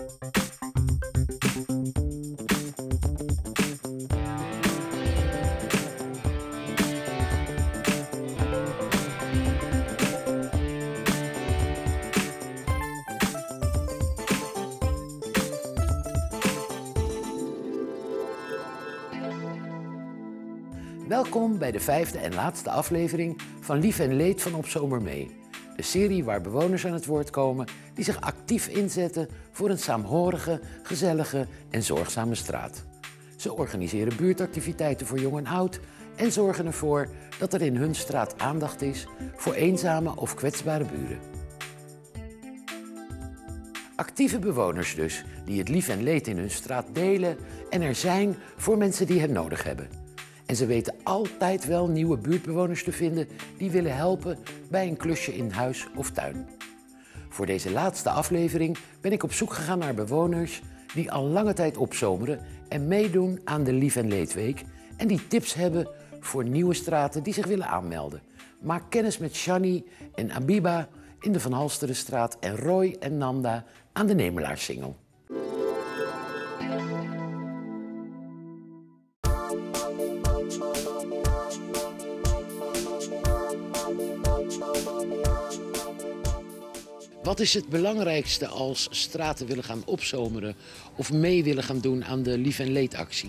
Welkom bij de 5e en laatste aflevering van Lief en Leed van Op Zomer Mee. De serie waar bewoners aan het woord komen die zich actief inzetten voor een saamhorige, gezellige en zorgzame straat. Ze organiseren buurtactiviteiten voor jong en oud en zorgen ervoor dat er in hun straat aandacht is voor eenzame of kwetsbare buren. Actieve bewoners dus, die het lief en leed in hun straat delen en er zijn voor mensen die het nodig hebben. En ze weten altijd wel nieuwe buurtbewoners te vinden die willen helpen bij een klusje in huis of tuin. Voor deze laatste aflevering ben ik op zoek gegaan naar bewoners die al lange tijd opzomeren en meedoen aan de Lief en Leedweek en die tips hebben voor nieuwe straten die zich willen aanmelden. Maak kennis met Shani en Abiba in de Van Halsterenstraat en Roy en Nanda aan de Nemelaarssingel. Wat is het belangrijkste als straten willen gaan opzomeren of mee willen gaan doen aan de Lief en Leedactie?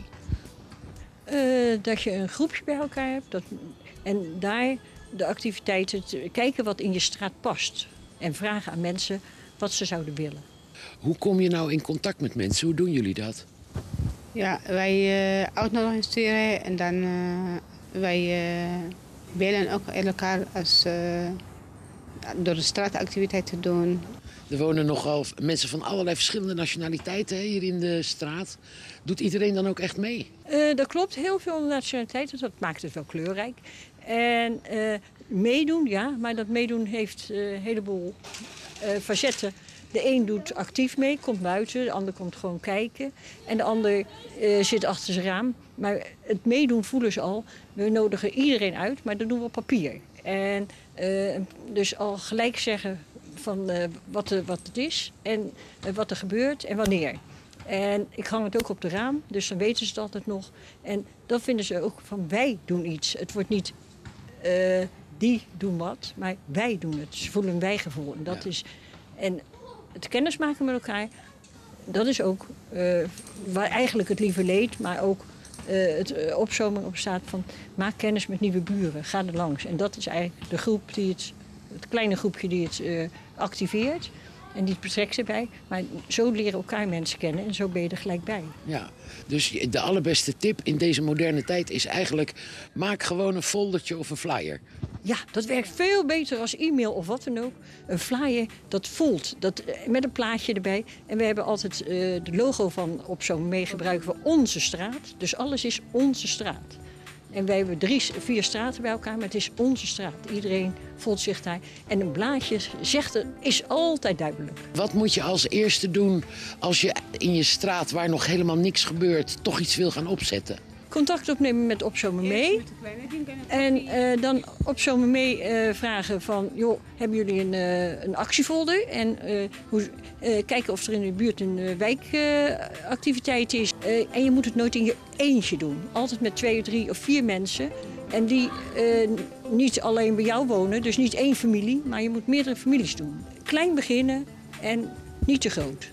Dat je een groepje bij elkaar hebt en daar de activiteiten, kijken wat in je straat past. En vragen aan mensen wat ze zouden willen. Hoe kom je nou in contact met mensen? Hoe doen jullie dat? Ja, wij uitnodigen en dan wij bellen ook elkaar als, door de straatactiviteiten te doen. Er wonen nogal mensen van allerlei verschillende nationaliteiten hier in de straat. Doet iedereen dan ook echt mee? Dat klopt, heel veel nationaliteiten, dat maakt het wel kleurrijk. En meedoen, ja, maar dat meedoen heeft een heleboel facetten. De een doet actief mee, komt buiten, de ander komt gewoon kijken. En de ander zit achter zijn raam. Maar het meedoen voelen ze al. We nodigen iedereen uit, maar dat doen we op papier. En dus al gelijk zeggen van wat het is en wat er gebeurt en wanneer. En ik hang het ook op de raam, dus dan weten ze het altijd nog. En dan vinden ze ook van wij doen iets. Het wordt niet die doen wat, maar wij doen het. Ze voelen een wijgevoel. En dat is, en het kennismaken met elkaar, dat is ook waar eigenlijk het lieve leed, maar ook het opzomeren op staat van maak kennis met nieuwe buren, ga er langs. En dat is eigenlijk de groep die het kleine groepje die het activeert en die betrekt erbij. Maar zo leren elkaar mensen kennen en zo ben je er gelijk bij. Ja, dus de allerbeste tip in deze moderne tijd is eigenlijk maak gewoon een foldertje of een flyer. Ja, dat werkt veel beter als e-mail of wat dan ook. Een flyer, dat voelt, met een plaatje erbij. En we hebben altijd de logo van Op Zomer Mee gebruiken voor onze straat. Dus alles is onze straat. En wij hebben 4 straten bij elkaar, maar het is onze straat. Iedereen voelt zich daar. En een blaadje is altijd duidelijk. Wat moet je als eerste doen als je in je straat waar nog helemaal niks gebeurt toch iets wil gaan opzetten? Contact opnemen met Op Zomer Mee. En dan Op Zomer Mee vragen van, joh, hebben jullie een actiefolder? En kijken of er in de buurt een wijkactiviteit is. En je moet het nooit in je eentje doen. Altijd met 2 of 3 of 4 mensen. En die niet alleen bij jou wonen, dus niet 1 familie, maar je moet meerdere families doen. Klein beginnen en niet te groot.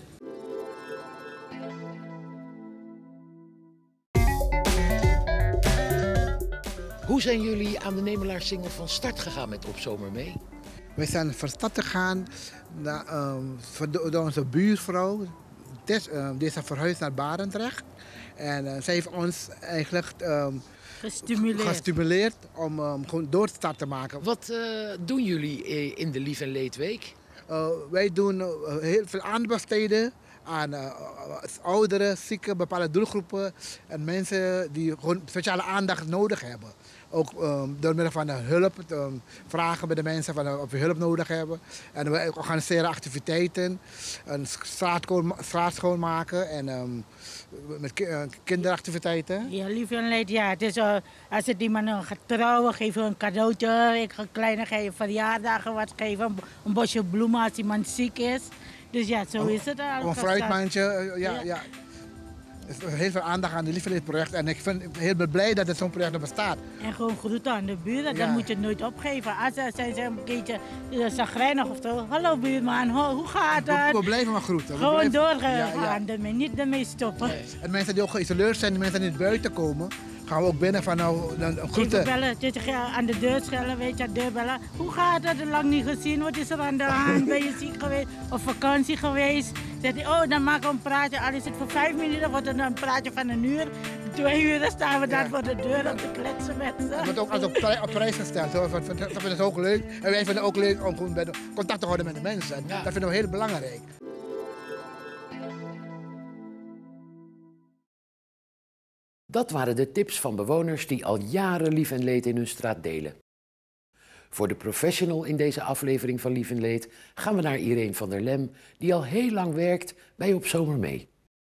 Hoe zijn jullie aan de Nemelaarssingel van start gegaan met Op Zomer Mee? We zijn van start gegaan door onze buurvrouw. Die is verhuisd naar Barendrecht. En zij heeft ons eigenlijk gestimuleerd om gewoon door te starten te maken. Wat doen jullie in de Lief en Leedweek? Wij doen heel veel aandacht besteden aan ouderen, zieken, bepaalde doelgroepen en mensen die gewoon speciale aandacht nodig hebben. Ook door middel van hulp, vragen bij de mensen of we hulp nodig hebben. En we organiseren activiteiten, een straat schoonmaken en met kinderactiviteiten. Ja, lief en leed, ja. Het is, als het iemand gaat trouwen, geven we een cadeautje. Ik ga kleine verjaardagen wat geven, een bosje bloemen als iemand ziek is. Dus ja, zo is het. Een fruitmandje, ja. Er is heel veel aandacht aan het Lief en Leed project. En ik ben heel blij dat er zo'n project er bestaat. En gewoon groeten aan de buren, dat moet je nooit opgeven. Als ze een keertje chagrijnig of zo. Hallo buurman, hoe gaat het? We blijven maar groeten. Gewoon doorgaan, niet ermee stoppen. En mensen die ook geïsoleerd zijn, die mensen die niet buiten komen, gaan we ook binnen van een groeten. Even bellen, aan de deur schellen, weet je, deurbellen. Hoe gaat het? Lang niet gezien, wat is er aan de hand? Ben je ziek geweest of vakantie geweest? Zegt hij, oh, dan maken we een praatje. Al is het voor 5 minuten, wordt het een praatje van 1 uur. 2 uur, dan staan we daar voor de deur om te kletsen met ze. Het wordt ook als op prijs gesteld. Dat vinden ze ook leuk. En wij vinden het ook leuk om gewoon contact te houden met de mensen. Dat vinden we heel belangrijk. Dat waren de tips van bewoners die al jaren Lief en Leed in hun straat delen. Voor de professional in deze aflevering van Lief en Leed gaan we naar Irene van der Lem, die al heel lang werkt bij Op Zomer Mee.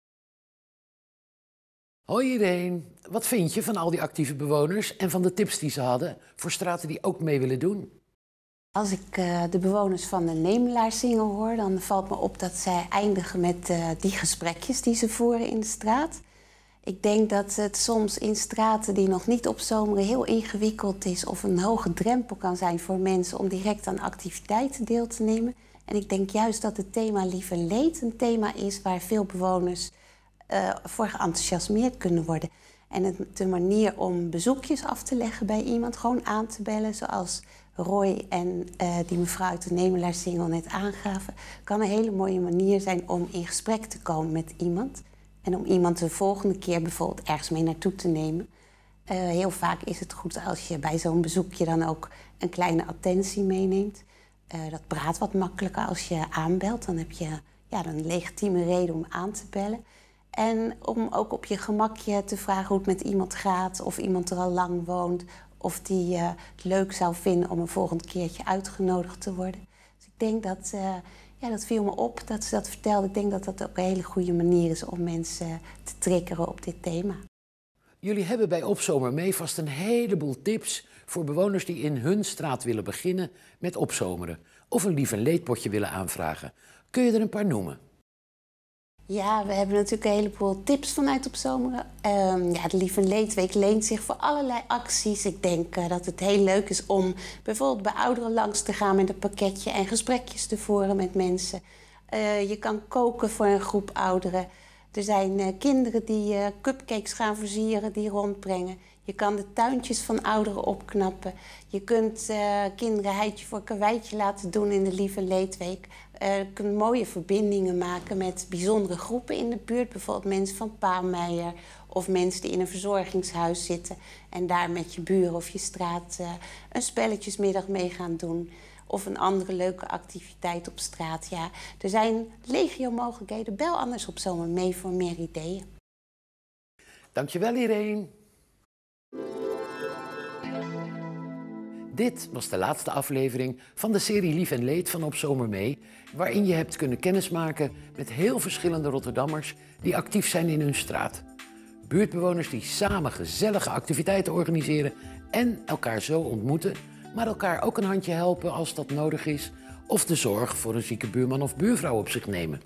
Hoi Irene, wat vind je van al die actieve bewoners en van de tips die ze hadden voor straten die ook mee willen doen? Als ik de bewoners van de Nemelaarsingel hoor, dan valt me op dat zij eindigen met die gesprekjes die ze voeren in de straat. Ik denk dat het soms in straten die nog niet opzomeren heel ingewikkeld is of een hoge drempel kan zijn voor mensen om direct aan activiteiten deel te nemen. En ik denk juist dat het thema Lief en Leed een thema is waar veel bewoners voor geenthousiasmeerd kunnen worden. En de manier om bezoekjes af te leggen bij iemand, gewoon aan te bellen, zoals Roy en die mevrouw uit de Nemelaarsingel net aangaven, kan een hele mooie manier zijn om in gesprek te komen met iemand. En om iemand de volgende keer bijvoorbeeld ergens mee naartoe te nemen. Heel vaak is het goed als je bij zo'n bezoekje dan ook een kleine attentie meeneemt. Dat praat wat makkelijker als je aanbelt. Dan heb je een legitieme reden om aan te bellen. En om ook op je gemakje te vragen hoe het met iemand gaat. Of iemand er al lang woont. Of die het leuk zou vinden om een volgend keertje uitgenodigd te worden. Dus ik denk dat... dat viel me op dat ze dat vertelde. Ik denk dat dat ook een hele goede manier is om mensen te triggeren op dit thema. Jullie hebben bij Op Zomer Mee vast een heleboel tips voor bewoners die in hun straat willen beginnen met opzomeren. Of een Lief en Leedpotje willen aanvragen. Kun je er een paar noemen? Ja, we hebben natuurlijk een heleboel tips vanuit Opzomeren. De Lief en Leedweek leent zich voor allerlei acties. Ik denk dat het heel leuk is om bijvoorbeeld bij ouderen langs te gaan met een pakketje en gesprekjes te voeren met mensen. Je kan koken voor een groep ouderen. Er zijn kinderen die cupcakes gaan versieren, die rondbrengen. Je kan de tuintjes van ouderen opknappen. Je kunt kinderen heitje voor karweitje laten doen in de Lief en Leedweek. Je kunt mooie verbindingen maken met bijzondere groepen in de buurt. Bijvoorbeeld mensen van Paalmeijer of mensen die in een verzorgingshuis zitten. En daar met je buren of je straat een spelletjesmiddag mee gaan doen. Of een andere leuke activiteit op straat. Ja, er zijn legio mogelijkheden. Bel anders Op Zomer Mee voor meer ideeën. Dankjewel Irene. Dit was de laatste aflevering van de serie Lief en Leed van Op Zomer Mee, waarin je hebt kunnen kennismaken met heel verschillende Rotterdammers die actief zijn in hun straat. Buurtbewoners die samen gezellige activiteiten organiseren en elkaar zo ontmoeten, maar elkaar ook een handje helpen als dat nodig is, of de zorg voor een zieke buurman of buurvrouw op zich nemen.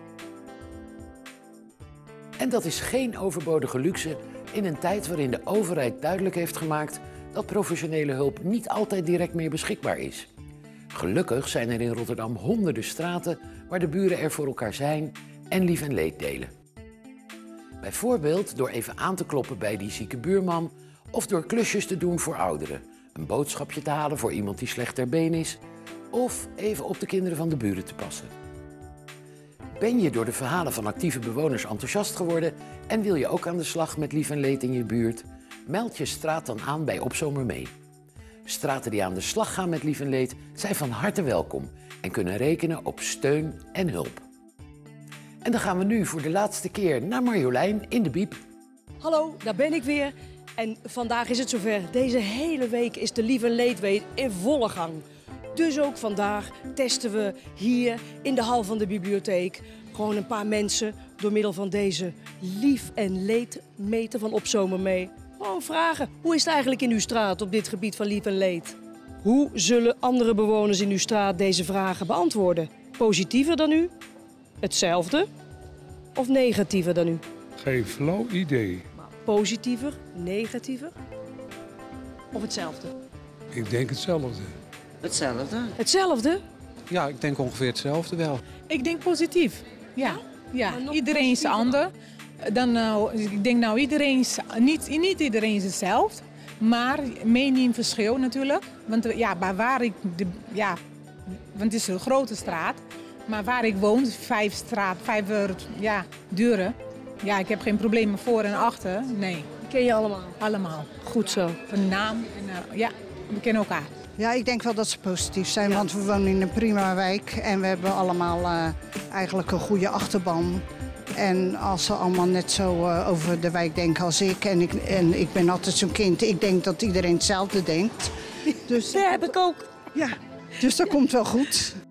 En dat is geen overbodige luxe in een tijd waarin de overheid duidelijk heeft gemaakt dat professionele hulp niet altijd direct meer beschikbaar is. Gelukkig zijn er in Rotterdam honderden straten waar de buren er voor elkaar zijn en lief en leed delen. Bijvoorbeeld door even aan te kloppen bij die zieke buurman of door klusjes te doen voor ouderen, een boodschapje te halen voor iemand die slecht ter been is of even op de kinderen van de buren te passen. Ben je door de verhalen van actieve bewoners enthousiast geworden en wil je ook aan de slag met lief en leed in je buurt? Meld je straat dan aan bij Op Zomer Mee. Straten die aan de slag gaan met lief en leed zijn van harte welkom en kunnen rekenen op steun en hulp. En dan gaan we nu voor de laatste keer naar Marjolein in de Biep. Hallo, daar ben ik weer. En vandaag is het zover. Deze hele week is de Lief en Leedweek in volle gang. Dus ook vandaag testen we hier in de hal van de bibliotheek gewoon een paar mensen door middel van deze Lief en Leedmeter van Op Zomer Mee. Gewoon vragen, hoe is het eigenlijk in uw straat op dit gebied van lief en leed? Hoe zullen andere bewoners in uw straat deze vragen beantwoorden? Positiever dan u? hetzelfde of negatiever dan u? Geen flauw idee. Positiever, negatiever of hetzelfde? Ik denk hetzelfde. Hetzelfde. Hetzelfde? Ja, ik denk ongeveer hetzelfde wel. Ik denk positief. Ja, iedereen is ander. Ik denk niet iedereen is hetzelfde. Maar mening verschil natuurlijk. Want want het is een grote straat. Maar waar ik woon, 5 deuren. Ja, ik heb geen problemen voor en achter. Nee. Die ken je allemaal? Allemaal. Goed zo. Van naam en we kennen elkaar. Ja, ik denk wel dat ze positief zijn, want we wonen in een prima wijk en we hebben allemaal eigenlijk een goede achterban. En als ze allemaal net zo over de wijk denken als ik, en ik ben altijd zo'n kind, ik denk dat iedereen hetzelfde denkt. Dus, dat heb ik ook. Ja, dus dat komt wel goed.